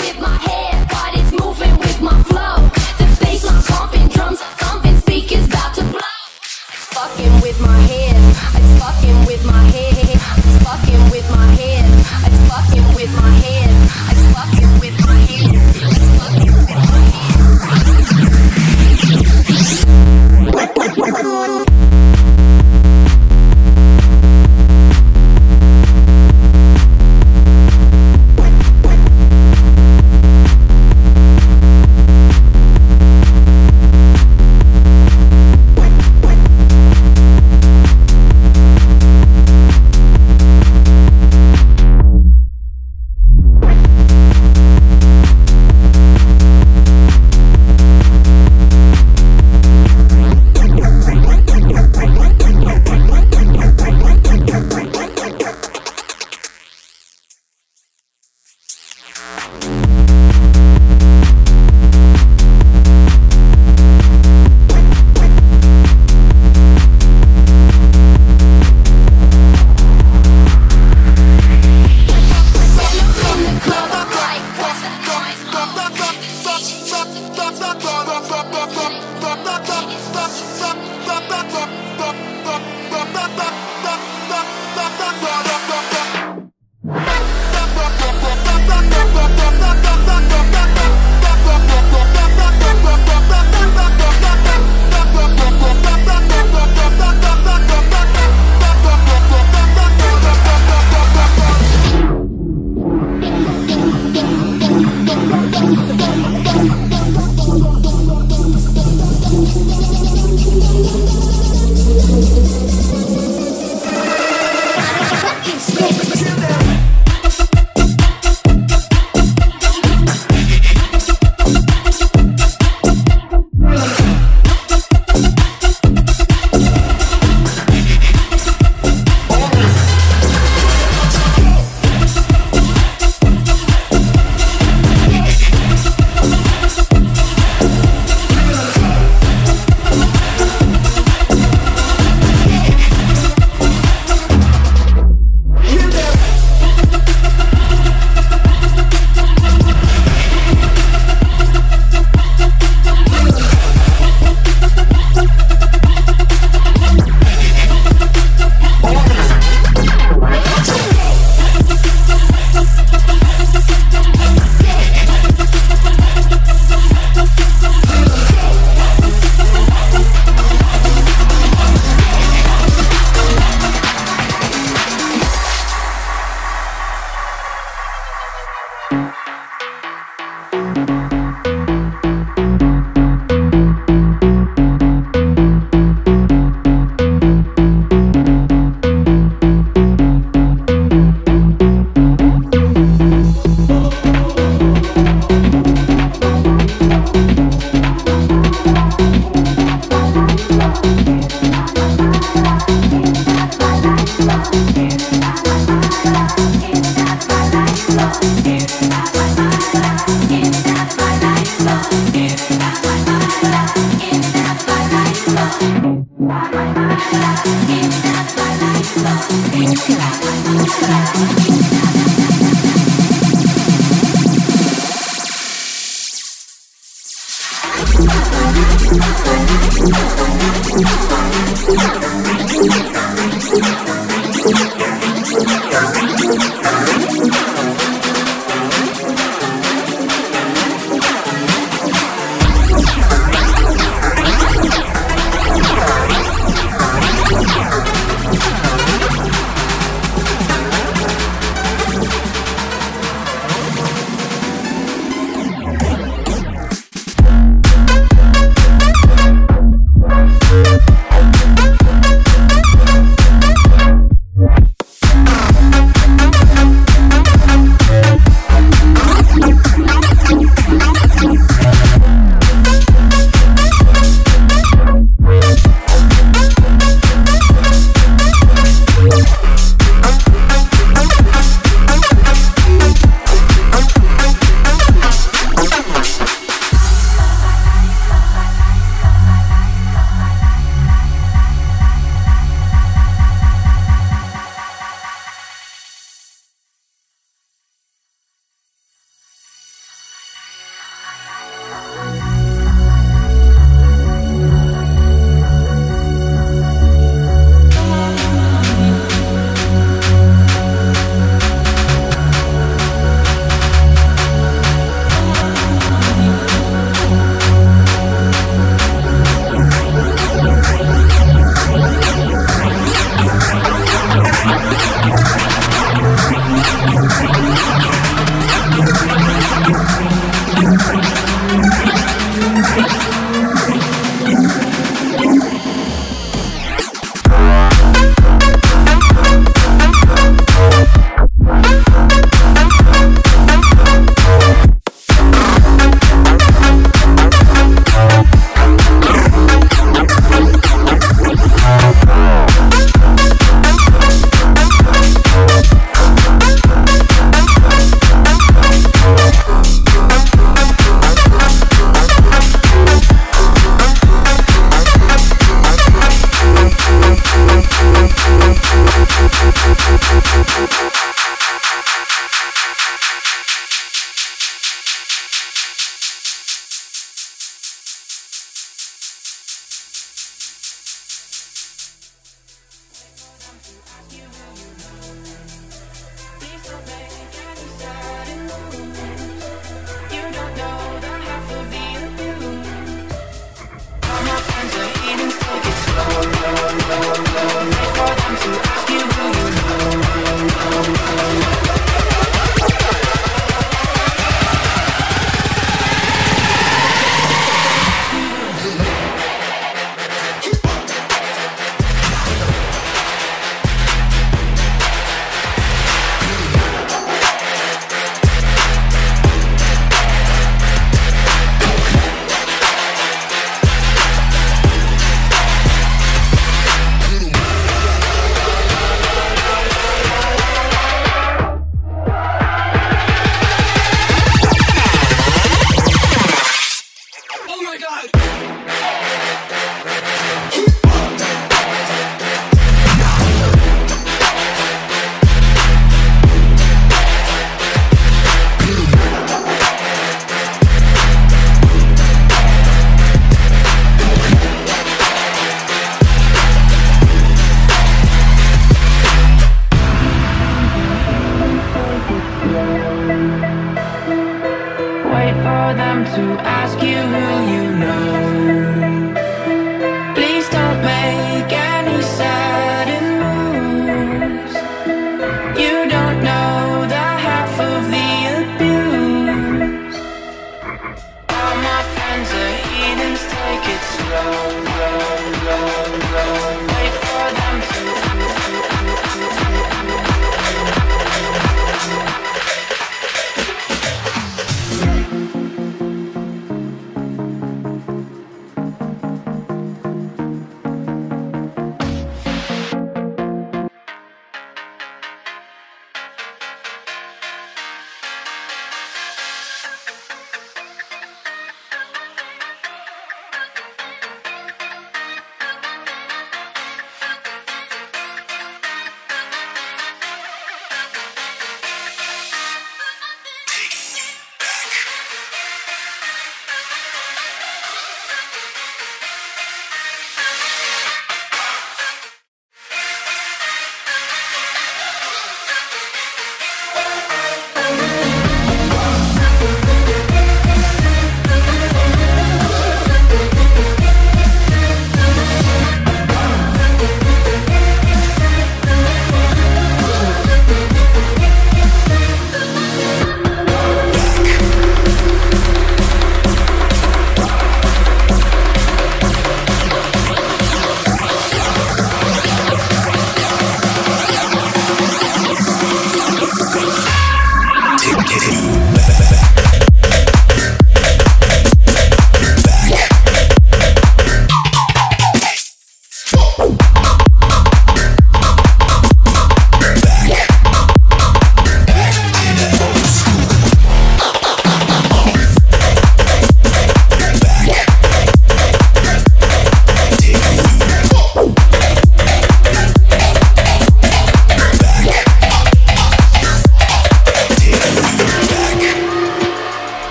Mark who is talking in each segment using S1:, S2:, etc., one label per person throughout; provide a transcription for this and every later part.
S1: with my head, body's moving with my flow. The bassline pumping, drums thumping, speakers about to blow. It's fucking with my head. It's fucking with my head. It's fucking with my head. It's fucking with my head. It's fucking with my head. It's fucking with my head.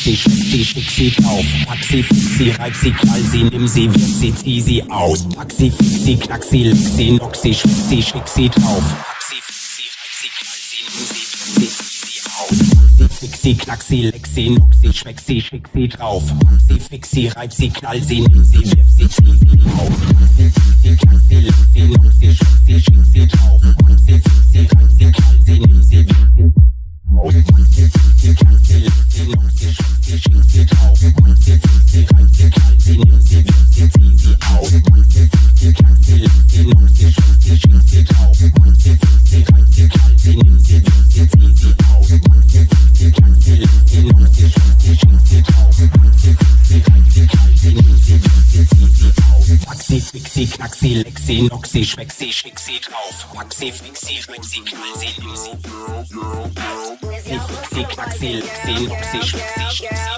S2: sie, schmeck sie, schick sie drauf. Pack sie, fix sie, reib sie, knall sie, nimm sie, wirf sie, zieh sie aus. Pack sie, fix sie, knack sie, lick sie, knock sie, schmeck sie, schick sie drauf. Pack sie, fix sie, reib sie, knall sie, nimm sie, wirf sie, zieh sie aus. Pack sie, fix sie, knack sie, lick sie, knock sie, schmeck sie, schick sie drauf. Pack sie, fix sie, reib sie, knall sie, nimm sie, wirf sie, zieh sie auf. Pack sie, fix sie, knack sie, lick sie, knock sie, schmeck sie, schick sie drauf. Pack sie, fix sie, reib sie, knall sie, nimm sie, wirf sie aus. Pack sie, fix sie, knack sie, lick sie, knock sie, schmeck sie, schick sie drauf. Pack sie, fix sie, reib sie, knall sie, nimm sie, wirf sie, zieh sie auf. Pack sie, fix sie, knack sie, lick sie, knock sie, schmeck sie, schick sie drauf. Pack sie, fix sie, reib sie, knall sie, nimm sie, wirf sie, zieh sie aus. Pack sie, fix sie, knack sie, lick sie, knock sie, schmeck sie, schick sie drauf. Pack sie, fix sie, reib sie, knall sie, nimm sie, wirf sie, zieh sie aus. Pack sie, fix sie, knack sie, lick sie, knock sie, schmeck sie, schick sie drauf. Pack sie, fix sie, reib sie, knall sie, nimm sie. Sie, fix sie, knack sie, lick sie, knock sie, schmeck sie, schick sie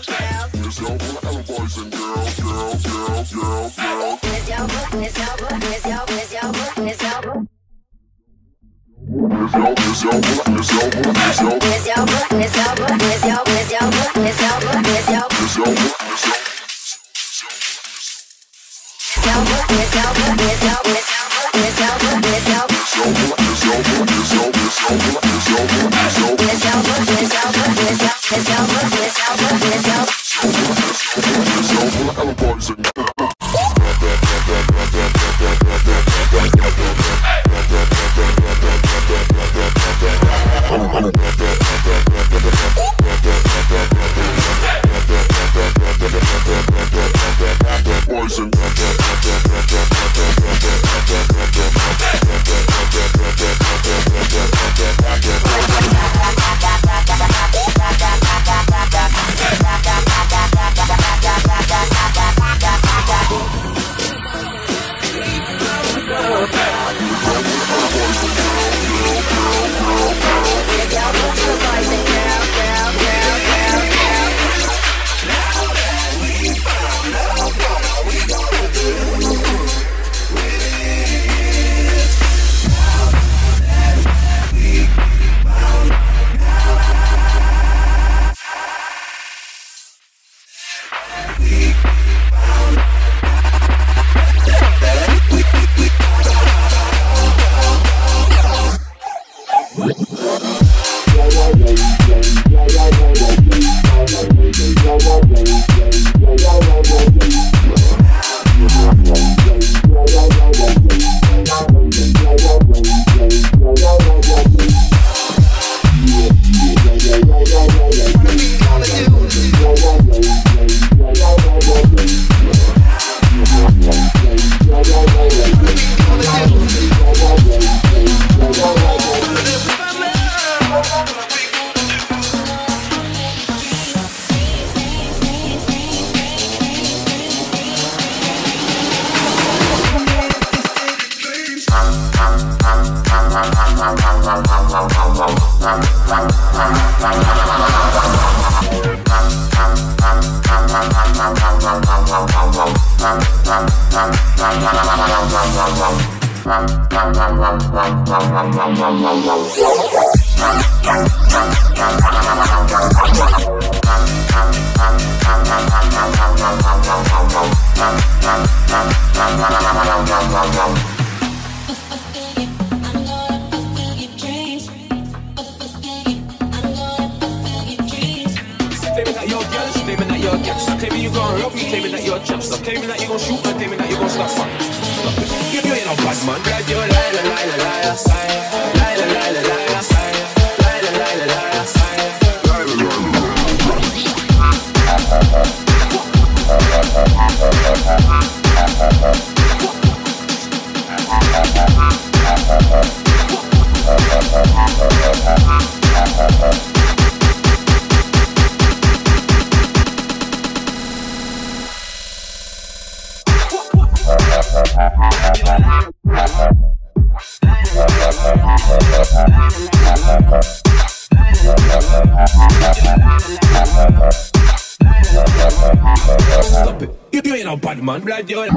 S3: Stop it. You ain't no bad man, blood. You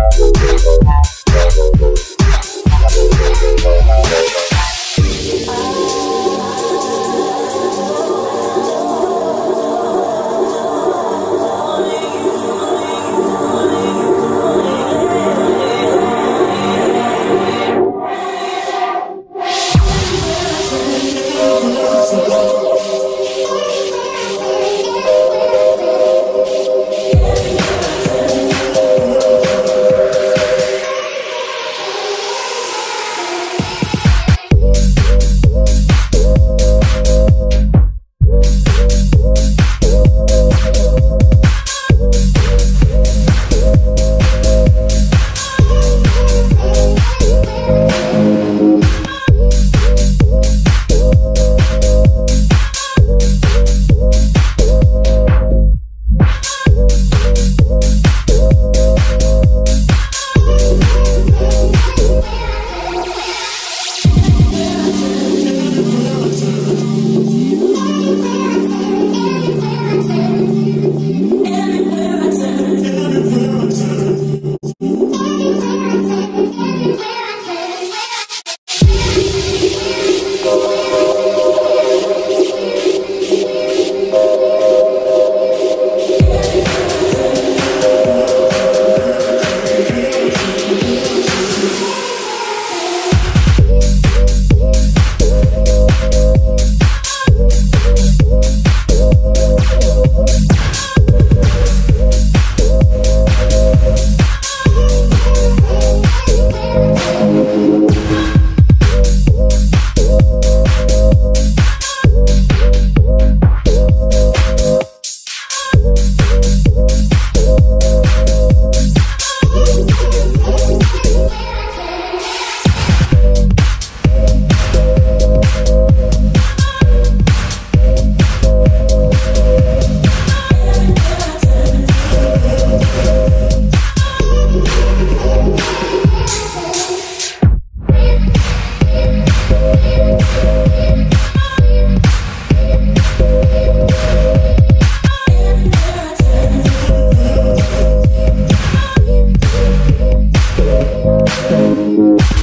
S4: Thank